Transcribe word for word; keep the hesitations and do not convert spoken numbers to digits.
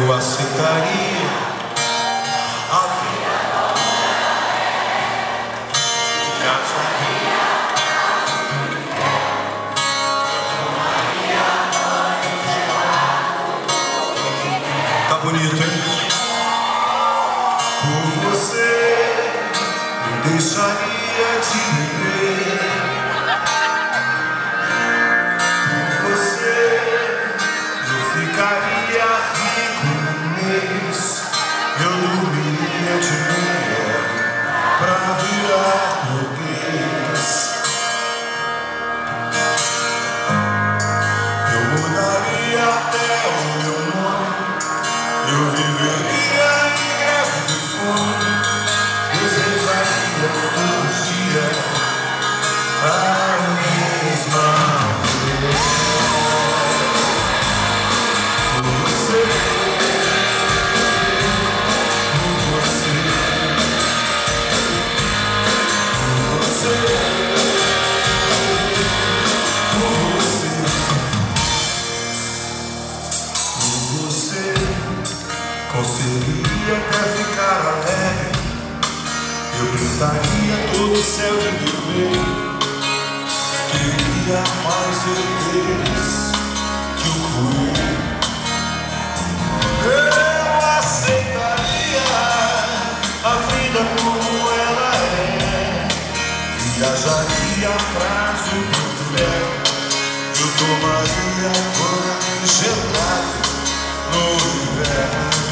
eu aceitaria a vida. Tá bonito, hein? Por você eu deixaria de viver. Por você eu ficaria rico no mês. Eu dormiria de manhã pra virar burguês. Eu mudaria até o meu nome. Eu viveria em greve de fome. Desejaria todo dia a mesma mulher. Por você, por você, por você, por você, por você. Conseguiria até ficar alegre. Eu pintaria todo o céu de vermelho. Teria mais certezas que o coelho. Eu aceitaria a vida como ela é. Viajaria prazo do céu. Eu tomaria banho gelado no inverno.